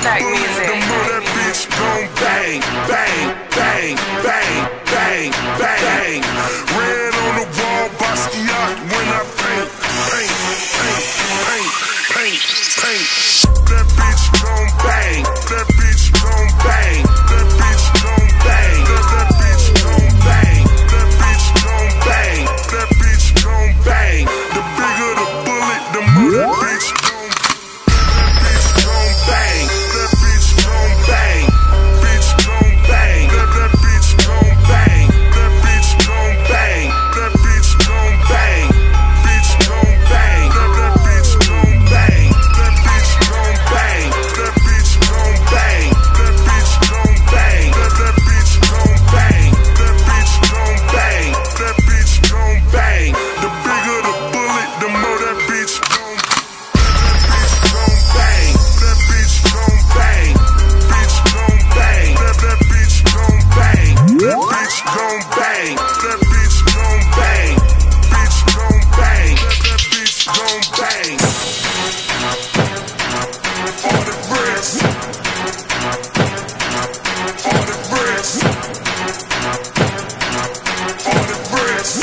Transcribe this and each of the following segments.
the more that bitch gon' bang, bang, bang, bang, bang, bang. Red on the wall, Basquiat when I paint, paint, paint, paint, paint, paint. That bitch gon' bang, that bitch gon' bang, that bitch gon' bang, that bitch gon' bang, that bitch gon' bang, that bitch gon' bang. The bigger the bullet, the more that bitch gon' bang, that bitch gon' bang, bitch gon' bang, that bitch gon' bang, that bitch gon' bang, that bitch gon' bang, bitch gon' bang, that bitch gon' bang, that bitch gon' bang, that bitch gon' bang, that bitch gon' bang, that bitch gon' bang, that bitch gon' bang, that bitch gon' bang. The bigger the bullet, the more that bitch gon' bang, that bitch gon' bang, bitch gon' bang, that bitch gon' bang, that bitch gon' bang, that bitch gon' bang, bitch gon' bang, that bitch gon' bang. For the bricks, for the bricks, for the bricks.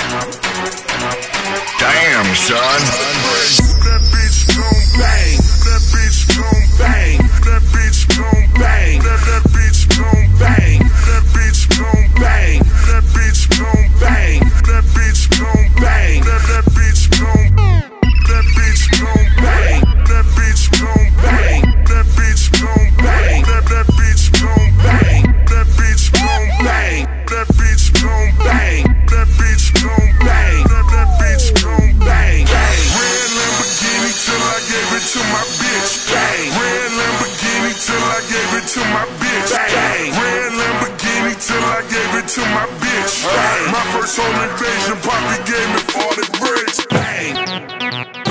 Damn, son. That bitch gon' bang, that bitch gon' bang, that bitch gon' bang, that bitch gon' bang, that bitch gon' bang, that bitch gon' bang, that bitch gon' bang, that bitch gon' that bitch gon' bang, that bitch gon' bang, that bitch gon' bang, that bitch gon' bang, that bitch gon' bang, that bitch gon' bang, that bitch gon' bang, that bitch gon' bang. Red Lamborghini till I gave it to my bitch. Red Lamborghini till I gave it to my bitch. Red Lamborghini till I gave it to my bitch. My first home invasion, Poppy gave me 40 bricks. Bang.